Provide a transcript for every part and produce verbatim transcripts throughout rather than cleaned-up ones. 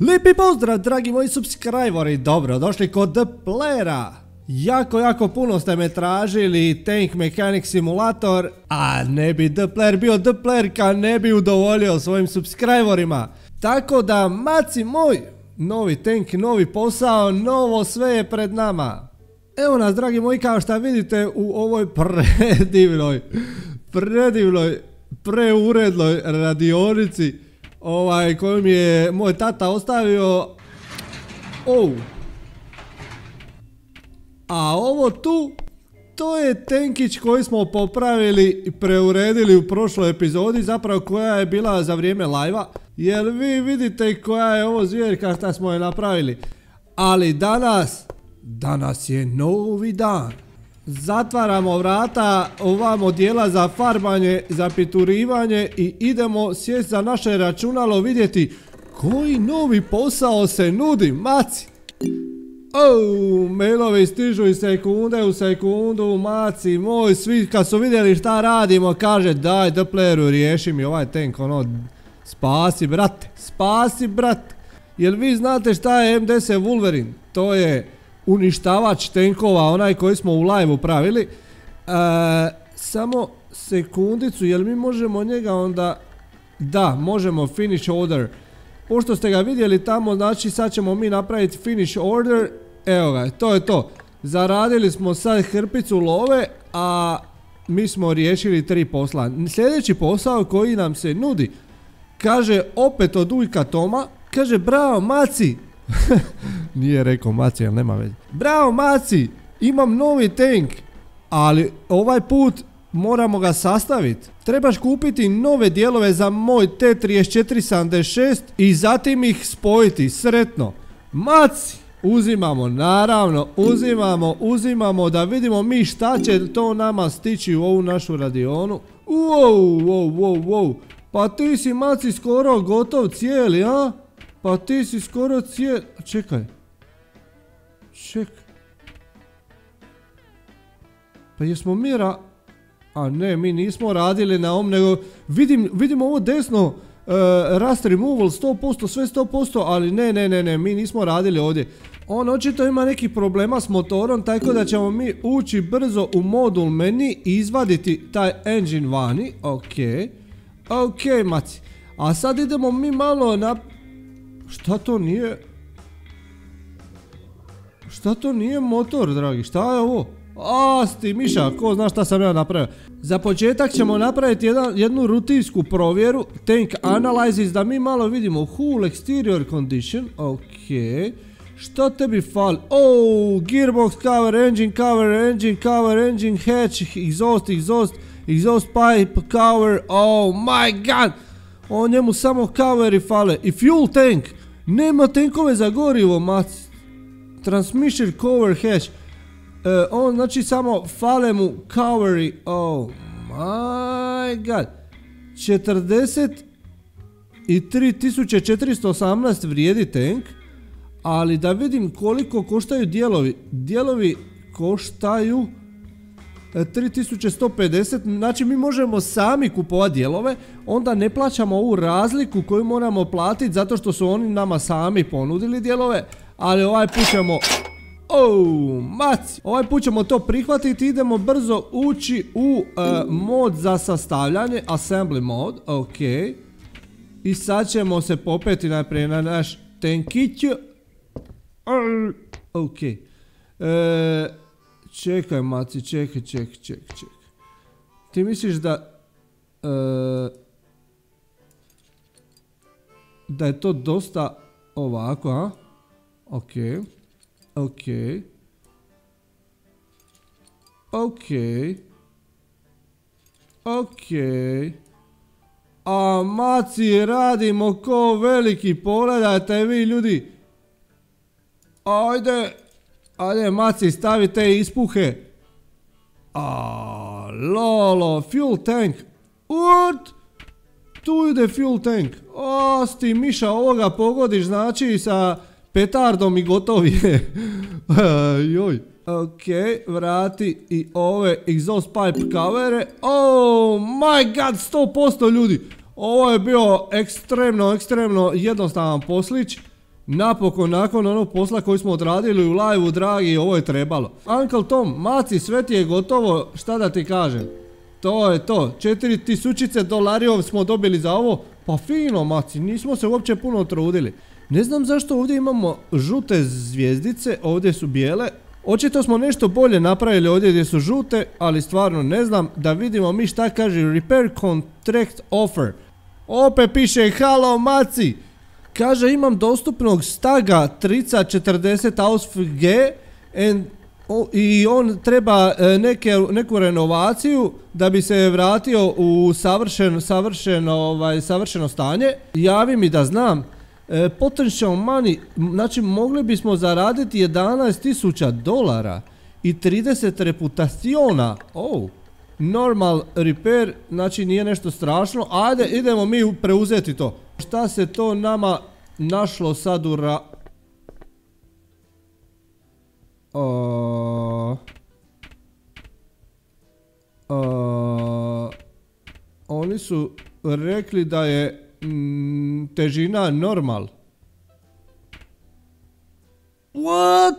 Lijepi pozdrav, dragi moji subscriberi, dobro došli kod The Playera. Jako, jako puno ste me tražili Tank Mechanic Simulator, a ne bi The Player bio The Player kad ne bi udovoljio svojim subscriberima. Tako da, maci moj, novi tank, novi posao, novo sve je pred nama. Evo nas, dragi moji, kao što vidite u ovoj predivnoj, predivnoj, preurednoj radionici, ovaj, koju mi je moj tata ostavio. Oh. A ovo tu, to je tenkić koji smo popravili i preuredili u prošloj epizodi, zapravo koja je bila za vrijeme live-a. Jer vi vidite koja je ovo zvjerka šta smo je napravili. Ali danas, danas je novi dan. Zatvaramo vrata ovamo dijela za farbanje, za piturivanje i idemo sjesti za naše računalo vidjeti koji novi posao se nudi, maci. Oh, mailovi stižu iz sekunde u sekundu, maci moj, svi kad su vidjeli šta radimo kaže daj The Playeru riješi mi ovaj tank, ono, spasi brate, spasi brate. Jel vi znate šta je M deset Wolverine? To je uništavač tenkova, onaj koji smo u live-u pravili. E, samo sekundicu, jel mi možemo njega onda... Da, možemo finish order. Pošto ste ga vidjeli tamo, znači sad ćemo mi napraviti finish order. Evo ga, to je to. Zaradili smo sad hrpicu love, a mi smo riješili tri posla. Sljedeći posao koji nam se nudi, kaže opet od ujka Toma, kaže bravo maci. Nije rekao maci, ali nema veze. Bravo maci, imam novi tank, ali ovaj put moramo ga sastaviti. Trebaš kupiti nove dijelove za moj T trideset četiri sedamdeset šest i zatim ih spojiti, sretno. Maci, uzimamo, naravno, uzimamo, uzimamo da vidimo mi šta će to nama stići u ovu našu radionu. Wow, wow, wow, wow, pa ti si maci skoro gotov cijeli, a? Pa ti si skoro cijeli... Čekaj. Čekaj. Pa jesmo mi ra... A ne, mi nismo radili na ovom, nego... Vidim, vidimo ovo desno. Uh, rust removal sto posto, sve sto posto, ali ne, ne, ne, ne, mi nismo radili ovdje. On očito ima nekih problema s motorom, tako da ćemo mi ući brzo u modul meni i izvaditi taj engine vani. Ok. Ok, maci. A sad idemo mi malo na... Šta to nije? Šta to nije motor, dragi? Šta je ovo? Asti, miša, ko zna šta sam ja napravio. Za početak ćemo napraviti jedan, jednu rutinsku provjeru. Tank analysis, da mi malo vidimo. Hull exterior condition. Ok. Što tebi fali? Oh, gearbox cover, engine cover, engine cover, engine hatch, exhaust, exhaust, exhaust pipe cover. Oh my god! O njemu samo coveri fale. I fuel tank. Nema tankove za gorivo, mac. Transmission cover hatch. E, on znači samo fale mu coveri. Oh my god. četrdeset tri tisuće četiristo osamnaest vrijedi tank. Ali da vidim koliko koštaju dijelovi. Dijelovi koštaju tri tisuće sto pedeset, znači mi možemo sami kupovati dijelove, onda ne plaćamo ovu razliku koju moramo platiti zato što su oni nama sami ponudili dijelove, ali ovaj put ćemo... Oh, maci! Ovaj put ćemo to prihvatiti, idemo brzo ući u uh, mod za sastavljanje, assembly mod, ok. I sad ćemo se popeti najprije na naš tankić. Ok. E, čekaj maci, čekaj, čekaj, čekaj, čekaj. Ti misliš da... E, da je to dosta ovako, a? Ok. Ok. Ok. Ok. A maci, radimo ko veliki, pogledajte vi ljudi. Ajde. Ajde maci, stavi te ispuhe. A lolo, fuel tank. What? Tu ide fuel tank. Asti miša, ovoga pogodiš znači sa petardom i gotovi je. Joj. Ok, vrati i ove exhaust pipe covere. Oh my god, sto posto ljudi. Ovo je bio ekstremno, ekstremno jednostavan poslić. Napokon, nakon onog posla koji smo odradili u live-u, dragi, ovo je trebalo. Uncle Tom, maci, sve ti je gotovo, šta da ti kažem? To je to, četiri tisućice dolarijov smo dobili za ovo. Pa fino, maci, nismo se uopće puno trudili. Ne znam zašto ovdje imamo žute zvijezdice, ovdje su bijele. Očito smo nešto bolje napravili ovdje gdje su žute, ali stvarno ne znam. Da vidimo mi šta kaže Repair Contract Offer. Opet piše halo maci. Kaže imam dostupnog staga trica četrdeset aus G and, o, i on treba e, neke, neku renovaciju da bi se vratio u savršen, savršeno, ovaj, savršeno stanje. Javi mi da znam. E, potential money, znači mogli bismo zaraditi jedanaest tisuća dolara i trideset reputaciona. Oh. Normal repair, znači nije nešto strašno. Ajde, idemo mi preuzeti to. Šta se to nama našlo sad u ra... Uh, uh, oni su rekli da je mm, težina normal. What?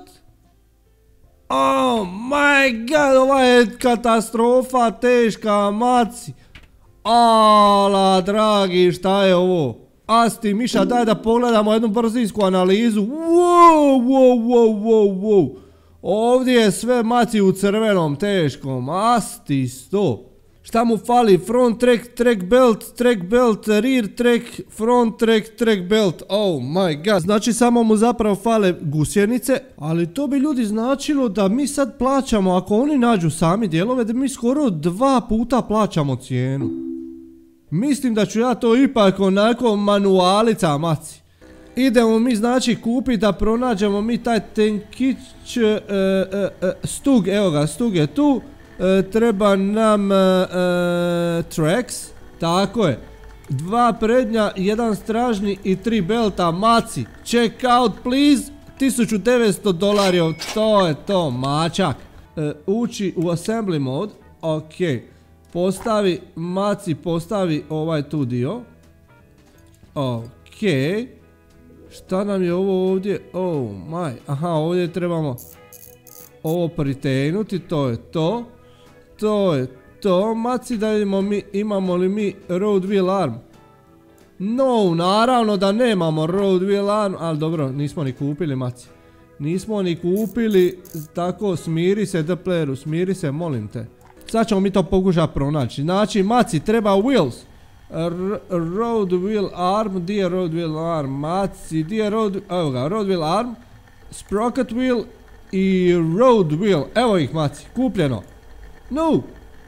Oh my god, ova je katastrofa teška, maci. Ala, dragi, šta je ovo? Asti, Miša, daj da pogledamo jednu brzinsku analizu. Wow, wow, wow, wow, wow. Ovdje je sve, maci, u crvenom, teškom. Asti, sto. Šta mu fali? Front track, track belt, track belt, rear track, front track, track belt. Oh my god. Znači samo mu zapravo fale gusjenice. Ali to bi ljudi značilo da mi sad plaćamo, ako oni nađu sami dijelove, da mi skoro dva puta plaćamo cijenu. Mislim da ću ja to ipak onako manualica, maci. Idemo mi znači kupiti da pronađemo mi taj tenkić, uh, uh, uh, stug, evo ga, stug je tu. Uh, treba nam uh, uh, tracks, tako je. Dva prednja, jedan stražni i tri belta, maci. Check out please, tisuću devetsto dolarija, to je to, mačak. Uh, ući u assembly mode, ok. Postavi, maci, postavi ovaj tu dio. Ok. Šta nam je ovo ovdje? Oh my, aha, ovdje trebamo ovo pritegnuti, to je to. To je to, maci, da vidimo mi, imamo li mi road wheel arm. No, naravno da nemamo road wheel arm, ali dobro, nismo ni kupili, maci. Nismo ni kupili, tako, smiri se, the playeru, smiri se, molim te. Sad ćemo mi to pokušati pronaći. Znači, maci, treba wheels. R road wheel arm, di je road wheel arm, maci, di je road, evo ga, road wheel arm, sprocket wheel i road wheel, evo ih, maci, kupljeno. No.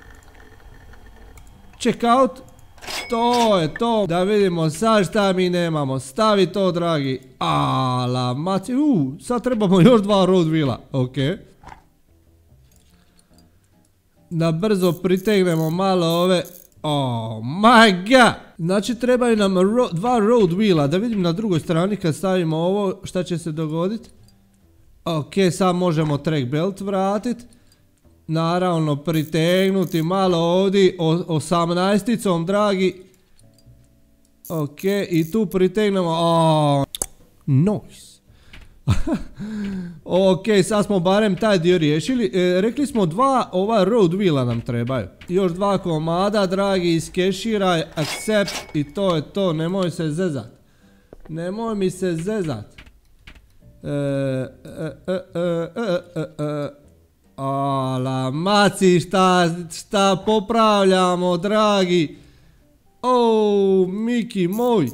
Check out. To je to. Da vidimo sad šta mi nemamo. Stavi to, dragi. Ala, maci. Uuu, sad trebamo još dva road wheela. Ok. Da brzo pritegnemo malo ove. Oh my god. Znači trebaju nam ro dva road wheela. Da vidim na drugoj strani kad stavimo ovo šta će se dogoditi. Ok, sad možemo track belt vratit. Naravno pritegnuti malo ovdje osamnaesticom, dragi. Ok, i tu pritegnemo. Oh, nice. Ok, sad smo barem taj dio riješili. E, rekli smo dva ova road wheela nam trebaju. Još dva komada, dragi, iskeširaj, accept i to je to. Nemoj se zezat. Nemoj mi se zezat. E, e, e, e, e, e, e. Ala, maci, šta, šta popravljamo, dragi. O, Miki moj.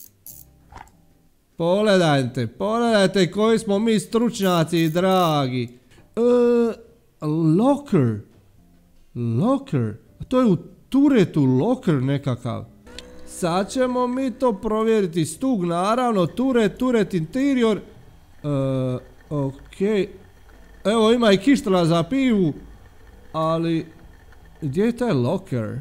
Pogledajte, pogledajte koji smo mi stručnjaci, dragi. Uh, locker. Locker. To je u turetu locker nekakav. Sad ćemo mi to provjeriti. Stug, naravno, turet, turet interior. Uh, ok. Evo, ima i kištala za pivu. Ali, gdje je taj locker?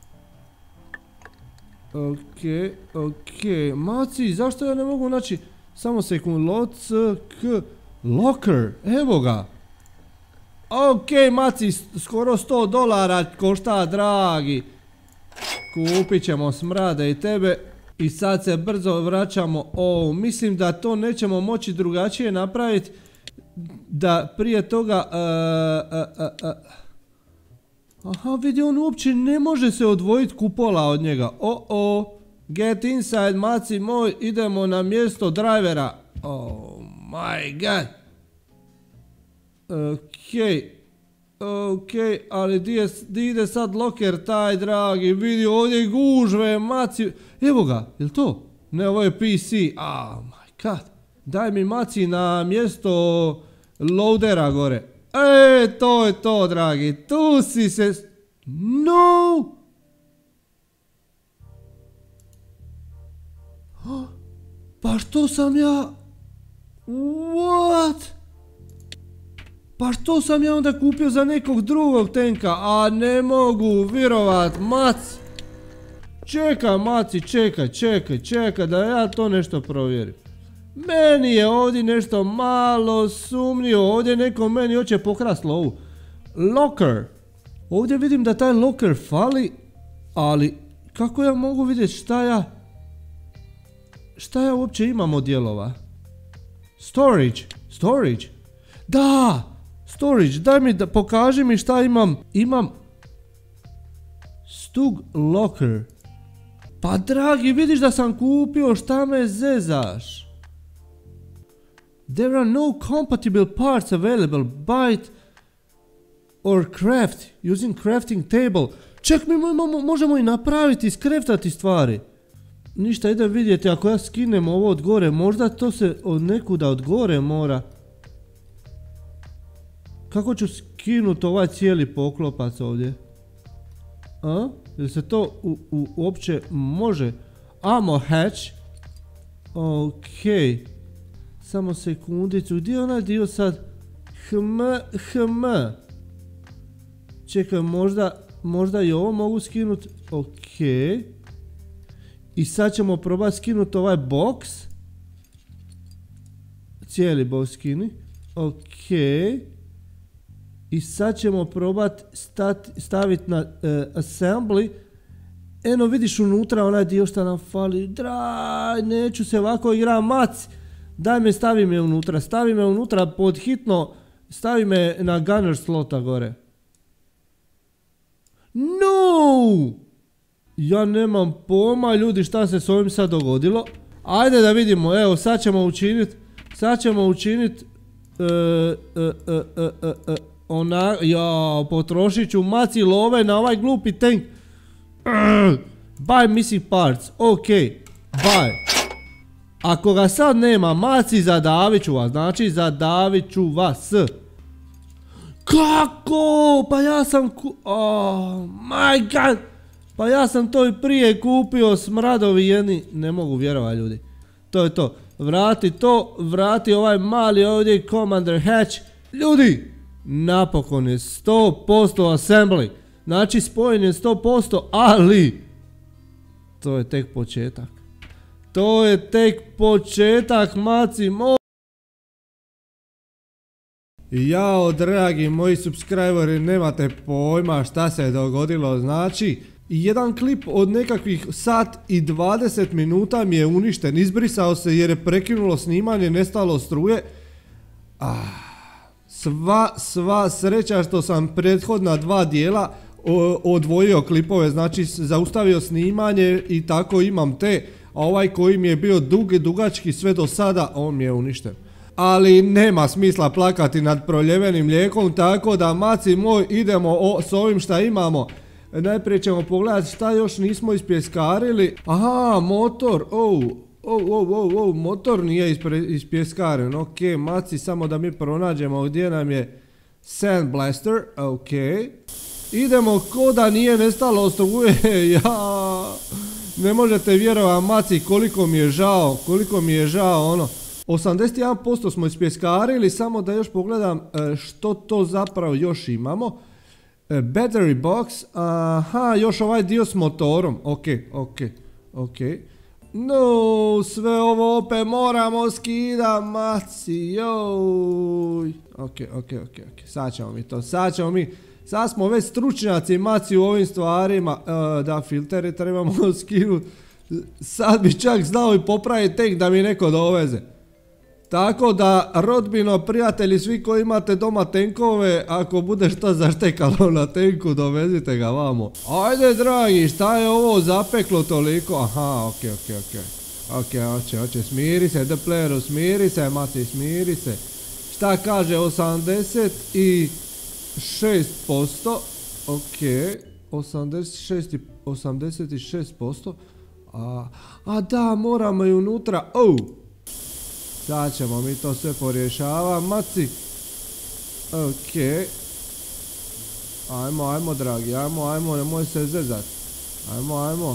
Ok, ok, maci, zašto ja ne mogu naći, samo sekund, lock, locker, evo ga. Ok, maci, skoro sto dolara košta, dragi. Kupit ćemo smrade i tebe. I sad se brzo vraćamo. O, mislim da to nećemo moći drugačije napraviti. Da prije toga... Uh, uh, uh, uh. Aha, vidi, on uopće ne može se odvojiti kupola od njega. O, o. Get inside, maci moj. Idemo na mjesto drivera. Oh my god. Okej. Okej, ali di ide sad loker taj, dragi? Vidi, ovdje gužve, maci. Evo ga, jel to? Ne, ovo je P C. Oh my god. Daj mi maci na mjesto loadera gore. E, to je to, dragi. Tu si se... No! Pa što sam ja... What? Pa što sam ja onda kupio za nekog drugog tenka? A ne mogu vjerovat, mac. Čekaj, maci, čekaj, čekaj, čekaj da ja to nešto provjerim. Meni je ovdje nešto malo sumnjivo. Ovdje neko meni hoće pokrast lovu. Locker. Ovdje vidim da taj locker fali. Ali kako ja mogu vidjeti šta ja... Šta ja uopće imam od dijelova? Storage. Storage. Da! Storage. Daj mi da pokaži mi šta imam. Imam... Stug locker. Pa dragi, vidiš da sam kupio, šta me zezaš? There are no compatible parts available. Buy it or craft using crafting table. Ček, mi možemo i napraviti, iskreftati stvari. Ništa, idem vidjeti ako ja skinem ovo od gore, možda to se od nekuda od gore mora. Kako ću skinuti ovaj cijeli poklopac ovdje? A? Jel se to u, u, uopće može? Ammo hatch. Okej. Samo sekundicu, gdje je onaj dio sad? Hm, hm. Čekaj, možda, možda i ovo mogu skinuti. Okej. I sad ćemo probati skinuti ovaj box. Cijeli box skini. Okej. I sad ćemo probati staviti na uh, assembly. Eno vidiš unutra onaj dio što nam fali. Draj, neću se ovako igra mac. Daj me, stavi me unutra. Stavi me unutra pod hitno. Stavi me na gunner slota gore. No! Ja nemam pojma, ljudi, šta se s ovim sad dogodilo. Ajde da vidimo, evo sad ćemo učiniti. Sad ćemo učiniti uh, uh, uh, uh, uh, uh, ona, ja, potrošit ću maci love na ovaj glupi tank. Uh, buy missing parts, ok, buy. Ako ga sad nema, maci, zadavit ću vas, znači zadavit ću vas. Kako? Pa ja sam ku... Oh my god. Pa ja sam to i prije kupio, smradovi jedni. Ne mogu vjerovati, ljudi. To je to. Vrati to, vrati ovaj mali ovdje Commander Hatch. Ljudi, napokon je sto posto assembly. Znači spojen je sto posto, ali to je tek početak. To je tek početak, maci moj. Jao, dragi moji subscriberi, nemate pojma šta se je dogodilo. Znači, jedan klip od nekakvih sat i dvadeset minuta mi je uništen. Izbrisao se jer je prekinulo snimanje, nestalo struje. Ah, sva, sva sreća što sam prethodna dva dijela odvojio klipove. Znači, zaustavio snimanje i tako imam te. A ovaj koji mi je bio dug i dugački sve do sada, on mi je uništen. Ali nema smisla plakati nad proljevenim mlijekom, tako da maci moj idemo o, s ovim šta imamo. Najprije ćemo pogledati šta još nismo ispjeskarili. Aha, motor, oh, oh, oh, oh, oh, motor nije ispjeskaren, ok, maci, samo da mi pronađemo gdje nam je Sand Blaster, ok. Idemo ko da nije nestalo struje, ja, ne možete vjerovati maci koliko mi je žao, koliko mi je žao ono. osamdeset jedan posto smo ispjeskarili, samo da još pogledam što to zapravo još imamo. Battery box, aha, još ovaj dio s motorom, ok, ok, ok. No, sve ovo opet moramo skida, maci, joj. Ok, ok, ok, ok, sad ćemo mi to, sad ćemo mi, sad smo već stručnjaci maci u ovim stvarima. Uh, da, filtere trebamo skinuti. Sad bi čak znao i popraviti tank da mi neko doveze. Tako da, rodbino, prijatelji, svi koji imate doma tenkove, ako bude što zaštekalo na tenku, dovezite ga vamo. Ajde, dragi, šta je ovo zapeklo toliko? Aha, okej, okej, okej. Okej, oće, oće, smiri se, the playeru, smiri se, Mati, smiri se. Šta kaže, osamdeset šest posto. Okej, osamdeset šest posto. A, a da, moramo i unutra, oh! Sad ćemo mi to sve porješavati, Maci. Okej. Ajmo, ajmo, dragi, ajmo, ajmo, nemoj se zezat. Ajmo, ajmo.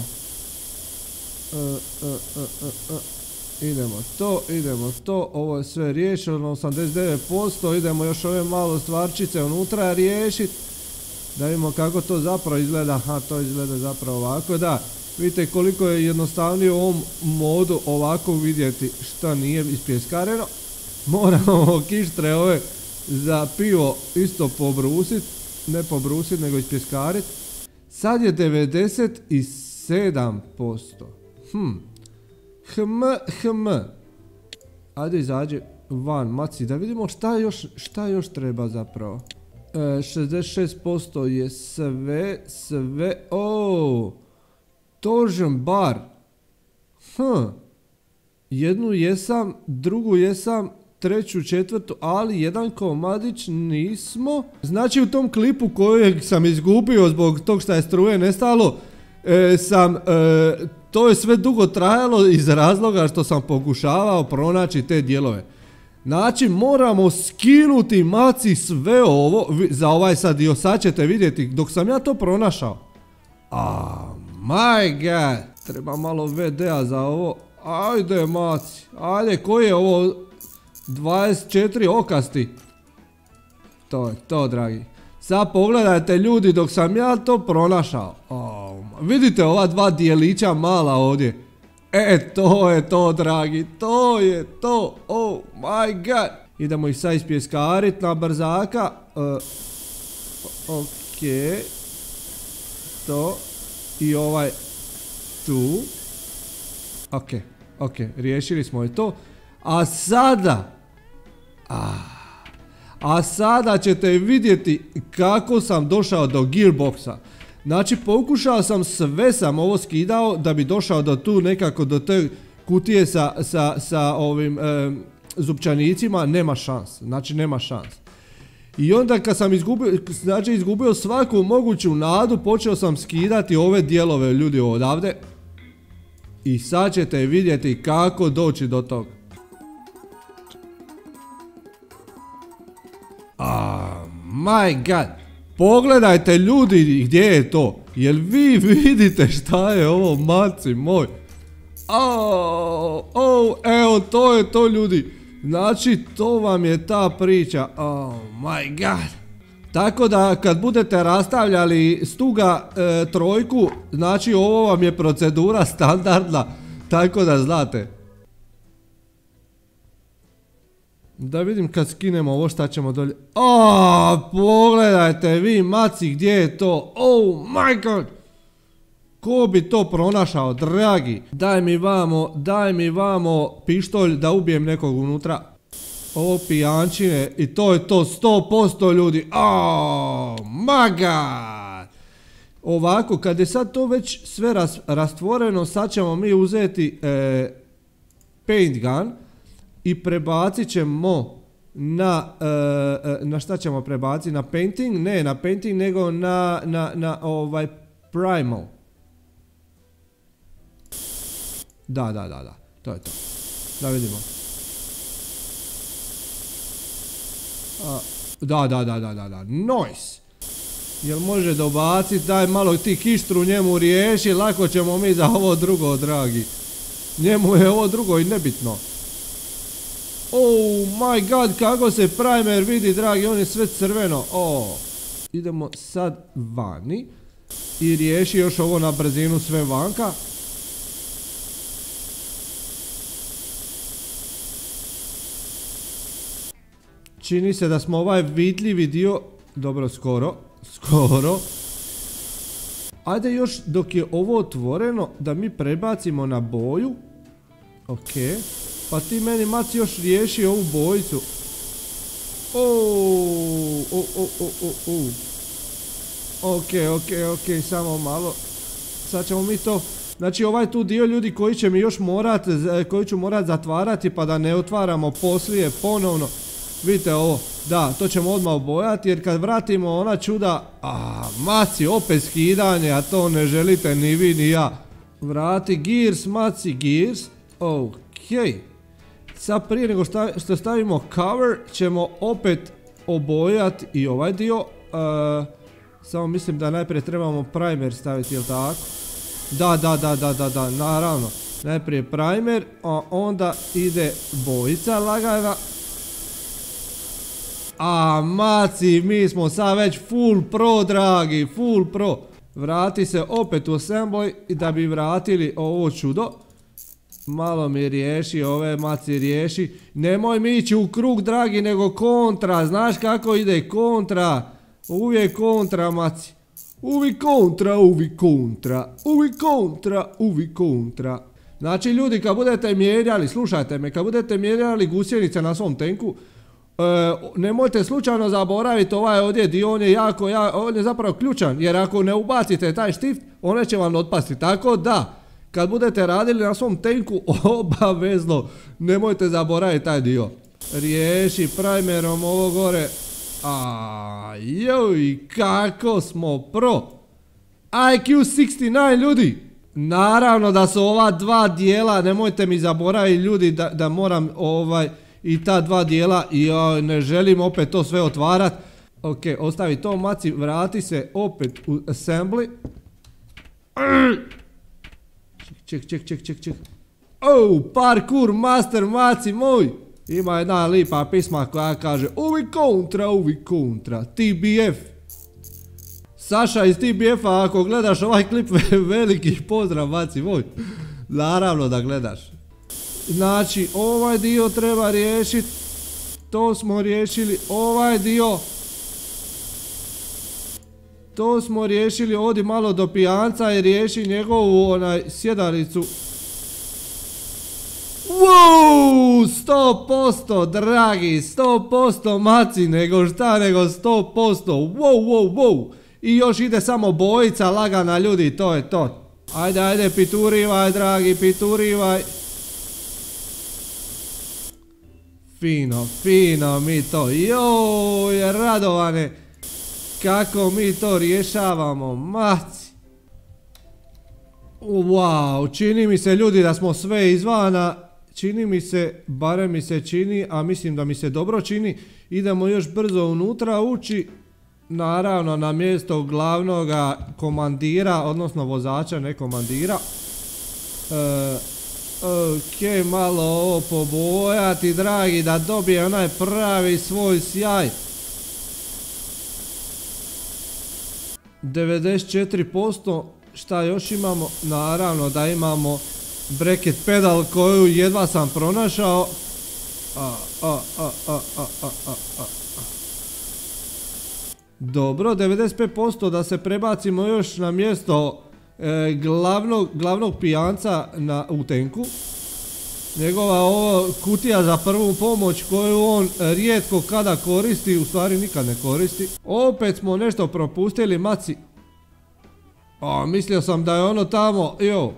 Uh, uh, uh, uh, uh. Idemo to, idemo to, ovo je sve riješeno, osamdeset devet posto, idemo još ove malo stvarčice unutra riješiti. Da vidimo kako to zapravo izgleda, aha, to izgleda zapravo ovako, da. Vidite koliko je jednostavnije u ovom modu ovako vidjeti šta nije ispjeskareno. Moramo kištre ove za pivo isto pobrusit, ne pobrusit nego ispjeskarit. Sad je devedeset sedam posto. Hm. Hm, hm. Ajde izađi van, Maci, da vidimo šta još, šta još treba zapravo. E, šezdeset šest posto je sve, sve, ooo. Torsion bar. Hm. Jednu jesam, drugu jesam, treću, četvrtu, ali jedan komadić nismo. Znači u tom klipu kojeg sam izgubio zbog tog šta je struje nestalo, e, sam, e, to je sve dugo trajalo iz razloga što sam pokušavao pronaći te dijelove. Znači moramo skinuti, Maci, sve ovo, za ovaj sad dio, sad ćete vidjeti dok sam ja to pronašao. A my god, treba malo V D-a za ovo. Ajde, Maci, ajde, koji je ovo? dvadeset četiri okasti. To je to, dragi. Sad pogledajte, ljudi, dok sam ja to pronašao. Oh, vidite ova dva dijelića mala ovdje. E, to je to, dragi, to je to. Oh my god. Idemo ih sad ispjeskarit na brzaka. Uh, ok. To. I ovaj tu. Ok, ok, riješili smo i to. A sada, a, a sada ćete vidjeti kako sam došao do gearboxa. Znači pokušao sam, sve sam ovo skidao da bi došao do tu nekako, do te kutije sa, sa, sa ovim e, zupčanicima, nema šans, znači nema šans. I onda kad sam izgubio, znači izgubio svaku moguću nadu, počeo sam skidati ove dijelove, ljudi, odavde. I sad ćete vidjeti kako doći do toga. Ah, my god. Pogledajte, ljudi, gdje je to? Jel vi vidite šta je ovo, Maci moj? Oh, oh, evo, to je to, ljudi. Znači, to vam je ta priča. Oh my god. Tako da kad budete rastavljali stuga e, trojku, znači ovo vam je procedura standardna. Tako da znate. Da vidim kad skinemo ovo šta ćemo dolje. Oh, pogledajte vi, Maci, gdje je to? Oh my god. Ko bi to pronašao, dragi? Daj mi vamo, daj mi vamo pištolj da ubijem nekog unutra. Ovo pijančine i to je to, sto posto, ljudi. Oh my god. Ovako, kad je sad to već sve ras, rastvoreno, sad ćemo mi uzeti e, paint gun i prebacit ćemo na, e, na šta ćemo prebaciti? Na painting? Ne, na painting, nego na, na, na ovaj primal. Da, da, da, da, to je to. Da vidimo. A, da, da, da, da, da, da, nice. Jel može dobaciti, daj malo ti kištru njemu riješi, lako ćemo mi za ovo drugo, dragi. Njemu je ovo drugo i nebitno. Oh my god, kako se primer vidi, dragi, on je sve crveno. Oh. Idemo sad vani i riješi još ovo na brzinu sve vanka. Čini se da smo ovaj vidljivi dio, dobro, skoro, skoro. Ajde još dok je ovo otvoreno da mi prebacimo na boju. Ok. Pa ti meni maci još riješi ovu bojicu. Ooo, o, o, o, o, o. Ok, ok, ok, samo malo. Sad ćemo mi to... Znači ovaj tu dio ljudi koji će mi još morat, koji ću morat zatvarati pa da ne otvaramo poslije ponovno. Vidite ovo, da, to ćemo odmah obojati jer kad vratimo ona čuda, a maci opet skidanje, a to ne želite ni vi ni ja. Vrati gears, maci gears, ok. Sad prije nego što stavimo cover ćemo opet obojati i ovaj dio. Uh, samo mislim da najprije trebamo primer staviti, jel tako? Da, da, da, da, da, da, naravno. Najprije primer, a onda ide bojica lagana. A maci, mi smo sad već full pro, dragi, full pro. Vrati se opet u assembly da bi vratili ovo čudo. Malo mi riješi, ove maci riješi. Nemoj mi ići u krug, dragi, nego kontra. Znaš kako ide kontra? Uvijek kontra, maci. Uvijek kontra, uvijek kontra. Uvijek kontra, uvijek kontra. Znači ljudi, kad budete mijenjali, slušajte me, kad budete mijenjali gusjenice na svom tenku, e, nemojte slučajno zaboraviti ovaj ovdje dio, on je jako, ja, on je zapravo ključan, jer ako ne ubacite taj štift, one će vam otpasti. Tako da, kad budete radili na svom tenku, obavezno, nemojte zaboraviti taj dio. Riješi primerom ovo gore. A joj, kako smo pro. I Q šezdeset devet ljudi. Naravno da su ova dva dijela, nemojte mi zaboraviti ljudi da, da moram ovaj i ta dva dijela i ja ne želim opet to sve otvarat. Ok, ostavi to maci, vrati se opet u assembly. Ček, ček, ček, ček, ček. Oh, parkour master maci moj. Ima jedna lipa pisma koja kaže uvi kontra, uvi kontra, T B F. Saša iz T B F-a, ako gledaš ovaj klip, veliki pozdrav maci moj. Naravno da gledaš. Znači, ovaj dio treba riješiti. To smo riješili, ovaj dio. To smo riješili, odi malo do pijanca i riješi njegovu onaj sjedalicu. Wow, sto posto dragi, sto posto maci, nego šta nego sto posto, wow, wow, wow. I još ide samo bojica lagana ljudi, to je to. Ajde, ajde, piturivaj dragi, piturivaj. Fino, fino mi to, joj, Radovane, kako mi to rješavamo, maci. Wow, čini mi se ljudi da smo sve izvana. Čini mi se, barem mi se čini, a mislim da mi se dobro čini. Idemo još brzo unutra ući. Naravno na mjesto glavnog komandira, odnosno vozača, ne komandira. E, ok, malo ovo pobojati, dragi, da dobije onaj pravi svoj sjaj. devedeset četiri posto, šta još imamo? Naravno da imamo bracket pedal koju jedva sam pronašao. A, a, a, a, a, a, a, a. Dobro, devedeset pet posto da se prebacimo još na mjesto e, glavnog, glavnog pijanca na, u tenku. Njegova ovo kutija za prvu pomoć koju on rijetko kada koristi, u stvari nikad ne koristi. Opet smo nešto propustili, maci. A, mislio sam da je ono tamo, jo.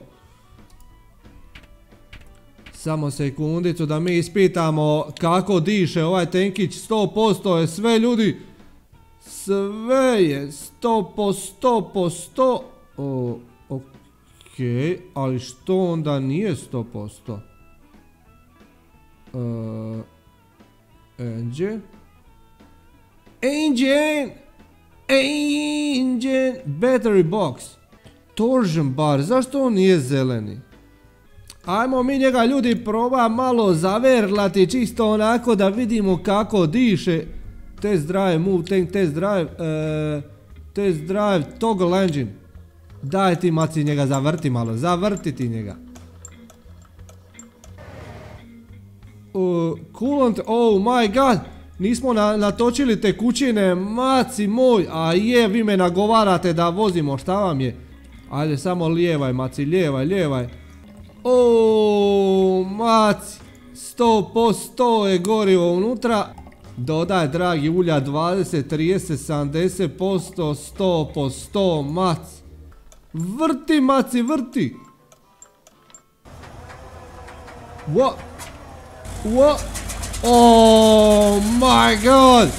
Samo sekundicu da mi ispitamo kako diše ovaj tenkić, sto posto je sve ljudi. Sve je sto posto posto. O, ok, ali što onda nije sto posto? Uh, engine. Engine. Engine. Battery box. Torsion bar, zašto on nije zeleni? Ajmo mi njega ljudi proba malo zaverlati čisto onako da vidimo kako diše. Test drive, move tank, test drive, uh, test drive, toggle engine. Daj ti maci njega zavrti malo, zavrti ti njega. Uh, coolant, oh my god, nismo na, natočili te kućine, maci moj, a je, vi me nagovarate da vozimo, šta vam je? Ajde, samo lijevaj, maci, lijevaj, lijevaj. O, maci, sto posto je gorivo unutra. Dodaj, dragi, ulja dvadeset, trideset, sedamdeset posto, sto posto, maci. Vrti, maci, vrti. What? What? Oh my god!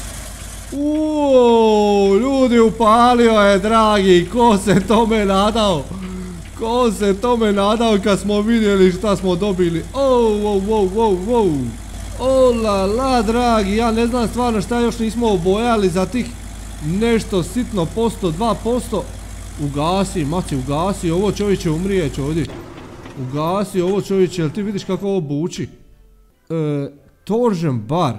Uuuu, ljudi, upalio je, dragi, ko se tome nadao? Ko se tome nadao kad smo vidjeli šta smo dobili? Oh, wow, wow, wow, wow. O la la, dragi, ja ne znam stvarno šta još nismo obojali za tih nešto sitno posto, dva posto. Ugasi, maci, ugasi, ovo čovječe umrijeć ovdje. Ugasi ovo čovječe, jel ti vidiš kako ovo buči? E, torsion bar.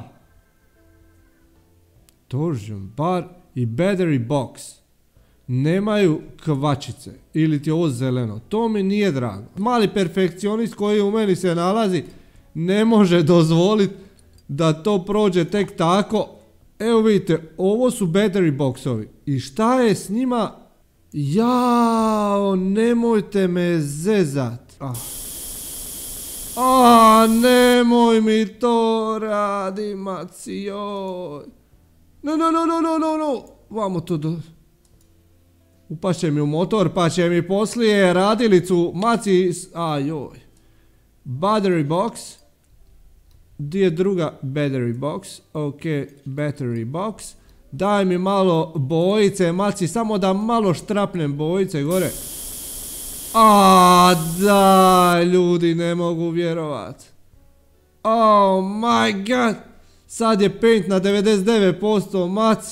Torsion bar i battery box. Nemaju kvačice. Ili ti ovo zeleno. To mi nije drago. Mali perfekcionist koji u meni se nalazi ne može dozvoliti da to prođe tek tako. Evo vidite, ovo su battery boxovi. I šta je s njima? Jao, nemojte me zezat. Ah. A, nemoj mi to radi, maci, joj. No, no, no, no, no, no, no. Vamo to do... Upašće mi u motor, pa će mi poslije radilicu, maci, a joj. Battery box. Gdje je druga battery box? Ok, battery box. Daj mi malo bojice, maci, samo da malo štrapnem bojice gore. A, da, ljudi, ne mogu vjerovat. Oh my god. Sad je paint na devedeset devet posto, maci.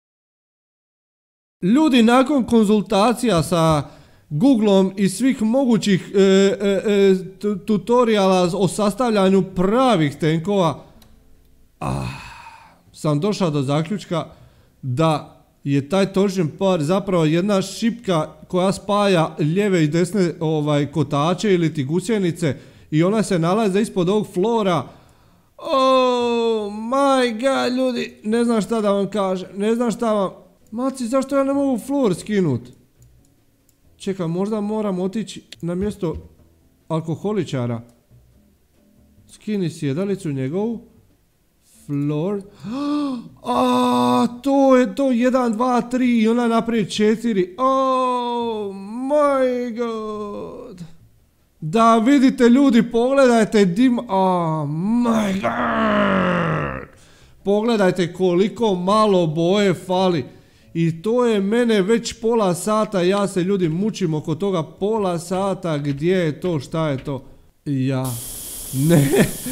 Ljudi, nakon konzultacija sa Googlom i svih mogućih e, e, e, tutoriala o sastavljanju pravih tenkova, ah, sam došao do zaključka da je taj torsion bar zapravo jedna šipka koja spaja lijeve i desne ovaj, kotače ili ti gusjenice i ona se nalaze ispod ovog flora. Oh my god, ljudi, ne znam šta da vam kažem, ne znam šta vam... Maci, zašto ja ne mogu flor skinut? Čekaj, možda moram otići na mjesto alkoholičara. Skini sjedalicu njegovu. Floor. A, to je to, jedan, dva, tri i ona naprijed četiri. Oh my god. Da vidite, ljudi, pogledajte dim. Oh my god. Pogledajte koliko malo boje fali. I to je mene već pola sata, ja se, ljudi, mučim oko toga pola sata, gdje je to, šta je to. Ja. Ne.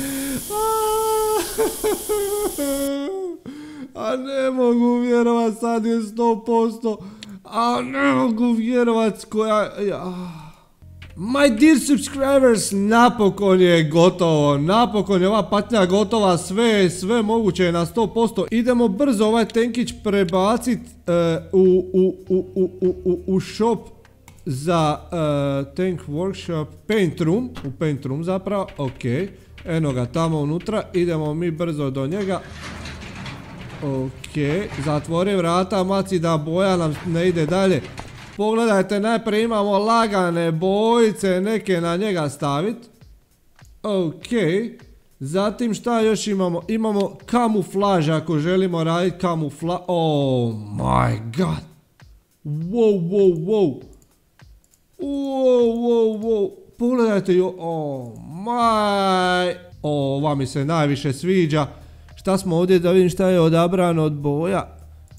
A ne mogu vjerovat, sad je sto posto. A ne mogu vjerovat koja... Ja. My dear subscribers, napokon je gotovo, napokon je ova patnja gotova, sve, sve moguće je na sto posto. Idemo brzo ovaj tenkić prebacit uh, u, u, u, u, u, u shop za uh, tank workshop, paint room, u paint room zapravo, ok. Eno ga tamo unutra, idemo mi brzo do njega. Ok, zatvori vrata, maci, da boja nam ne ide dalje. Pogledajte, najprije imamo lagane bojice, neke na njega stavit. Ok. Zatim šta još imamo? Imamo kamuflaž ako želimo raditi kamuflaž. Oh my god. Wow, wow, wow. Wow, wow, wow. Pogledajte jo. Oh my. Ova mi se najviše sviđa. Šta smo ovdje, da vidim šta je odabrano od boja.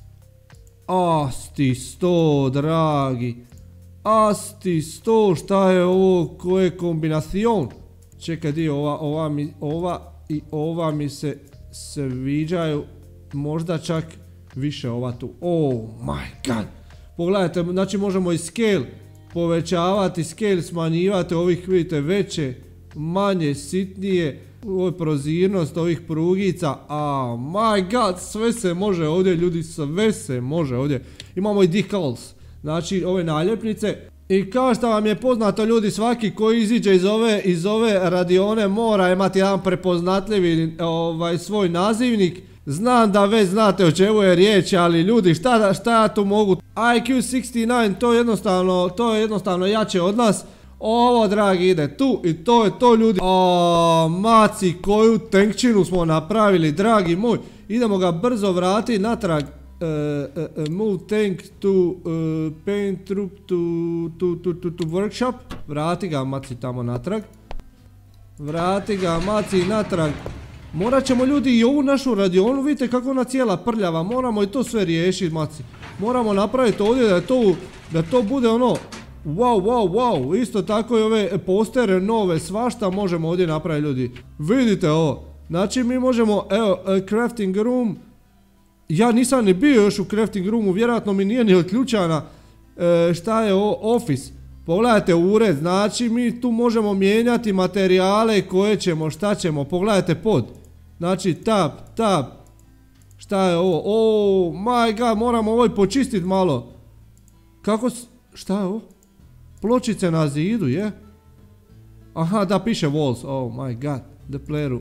Asti sto, dragi. Asti sto, šta je ovo, koje kombinacion? Čekaj, di, ova, ova, mi, ova i ova mi se sviđaju. Možda čak više ova tu. Oh my god. Pogledajte, znači možemo i scale povećavati, scale smanjivati, ovih vidite veće, manje, sitnije. Ovo je prozirnost ovih prugica. Oh my god, sve se može ovdje, ljudi, sve se može ovdje. Imamo i decals, znači ove naljepnice. I kao što vam je poznato, ljudi, svaki koji iziđe iz ove, iz ove radione mora imati jedan prepoznatljivi ovaj, svoj nazivnik. Znam da već znate o čemu je riječ, ali ljudi, šta, šta ja tu mogu? I Q šezdeset devet, to je jednostavno, to je jednostavno jače od nas. Ovo, dragi, ide tu i to je to, ljudi. O, maci, koju tenkčinu smo napravili, dragi moj. Idemo ga brzo vratiti natrag. Uh, uh, uh, move tank to uh, paint troop to, to, to, to, to workshop. Vrati ga, maci, tamo natrag. Vrati ga, maci, natrag. Morat ćemo, ljudi, i ovu našu radionu, vidite kako ona cijela prljava. Moramo i to sve riješiti, maci. Moramo napraviti ovdje da to, da to bude ono wow, wow, wow. Isto tako i ove postere nove, svašta možemo ovdje napraviti, ljudi. Vidite ovo. Znači mi možemo, evo, crafting room. Ja nisam ni bio još u crafting roomu, vjerojatno mi nije ni otključana. E, šta je ovo? Office. Pogledajte ured, znači mi tu možemo mijenjati materijale koje ćemo, šta ćemo. Pogledajte pod. Znači tab, tab. Šta je ovo? Oh my god, moramo ovo počistiti malo. Kako s... šta je ovo? Pločice na zidu, je? Aha, da, piše walls. Oh my god, the playeru.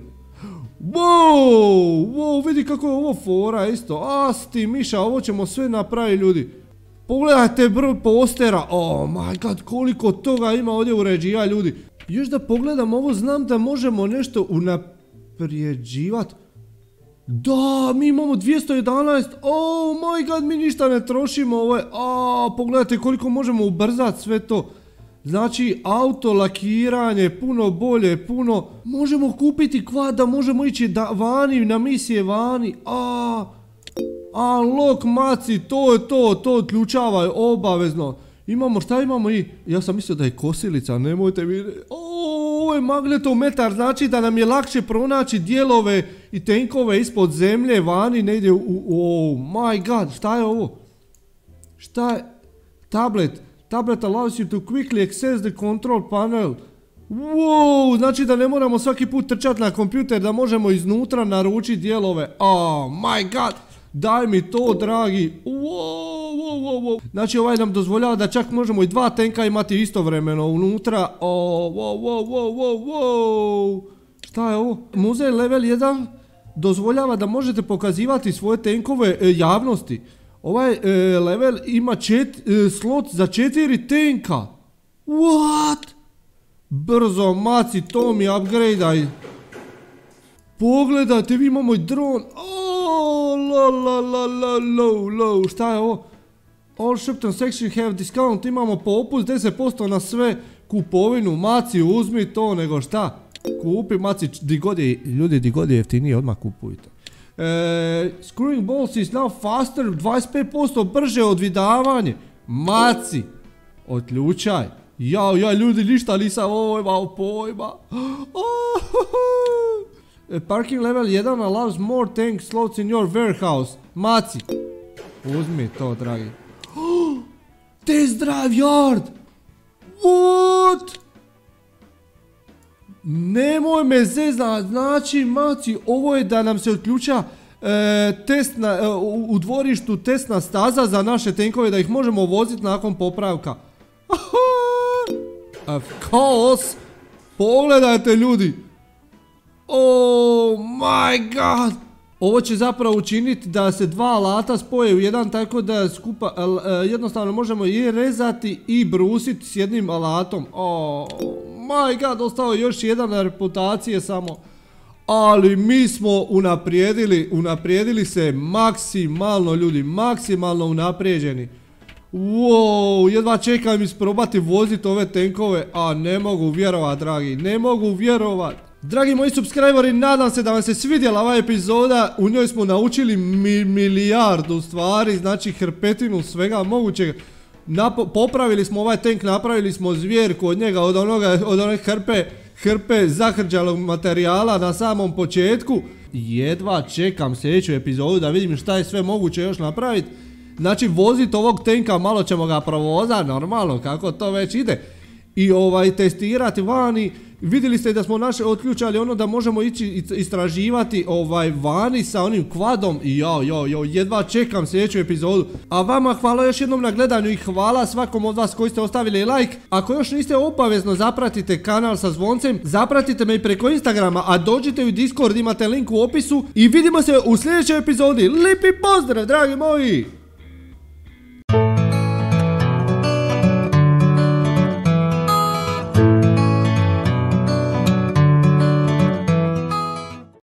Wow, wow, vidi kako je ovo fora isto. Asti, miša, ovo ćemo sve napraviti, ljudi. Pogledajte broj postera. Oh my god, koliko toga ima ovdje uređiva, ljudi. Još da pogledam ovo, znam da možemo nešto unaprijeđivati. Da, mi imamo dvjesto jedanaest. Oh my god, mi ništa ne trošimo. Ovo je, a, pogledajte koliko možemo ubrzati sve to. Znači, auto lakiranje, puno bolje, puno... Možemo kupiti kvad da možemo ići da, vani, na misije vani. A, unlock, maci, to je to, to odključava obavezno. Imamo, šta imamo i... Ja sam mislio da je kosilica, nemojte mi... Ovo je magnetometar, znači da nam je lakše pronaći dijelove i tenkove ispod zemlje, vani, negdje u... Oh my god, šta je ovo? Šta je? Tablet. Tablet allows you to quickly access the control panel. Wow, znači da ne moramo svaki put trčati na kompjuter, da možemo iznutra naručiti dijelove. Oh my god, daj mi to, dragi. Wow, wow, wow, wow. Znači ovaj nam dozvoljava da čak možemo i dva tenka imati istovremeno unutra. Oh, wow, wow, wow, wow, wow. Šta je ovo? Muzej level jedan dozvoljava da možete pokazivati svoje tenkove e, javnosti. Ovaj e, level ima čet, e, slot za četiri tenka. What? Brzo, maci, to mi upgradeaj. Pogledajte, vi imamo i dron. Oh, la la la la low, low. Šta je ovo? All Shopton section have discount. Imamo popust deset posto na sve kupovinu. Maci, uzmi to, nego šta? Kupi, maci, di god je, ljudi, di god je jeftinije, odmah kupujte. Uh, screwing balls is now faster, dvadeset pet posto brže odvidavanje. Maci, otključaj. Jao, ja, ljudi, ništa nisam ovo imao pojma. Oh, uh, parking level jedan allows more tank slots in your warehouse. Maci, uzmi to, dragi. Oh, test drive yard. What? Nemoj me zezat, znači, maci, ovo je da nam se otključa e, testna, e, u, u dvorištu testna staza za naše tenkove, da ih možemo voziti nakon popravka. Of course. Pogledajte, ljudi. Oh my god. Ovo će zapravo učiniti da se dva alata spoje u jedan, tako da skupa al, e, jednostavno možemo i rezati i brusiti s jednim alatom. Oh my god, ostao je još jedan na reputacije samo. Ali mi smo unaprijedili, unaprijedili se maksimalno, ljudi, maksimalno unaprijeđeni. Wow, jedva čekam isprobati voziti ove tenkove, a ne mogu vjerovat, dragi, ne mogu vjerovat. Dragi moji subscriberi, nadam se da vam se svidjela ova epizoda, u njoj smo naučili mi, milijardu stvari, znači hrpetinu svega mogućeg. Napo, popravili smo ovaj tank, napravili smo zvjerku od njega, od onoga, od one hrpe, hrpe zahrđalog materijala na samom početku. Jedva čekam sljedeću epizodu da vidim šta je sve moguće još napraviti. Znači voziti ovog tanka, malo ćemo ga provozati, normalno, kako to već ide. i ovaj testirati vani. Vidjeli ste da smo naše otključali ono da možemo ići istraživati ovaj vani sa onim kvadom i jo, jo, jo, jedva čekam sljedeću epizodu. A vama hvala još jednom na gledanju i hvala svakom od vas koji ste ostavili like. Ako još niste, obavezno zapratite kanal sa zvoncem, zapratite me i preko Instagrama, a dođite u Discord, imate link u opisu i vidimo se u sljedećoj epizodi. Lipi pozdrav, dragi moji!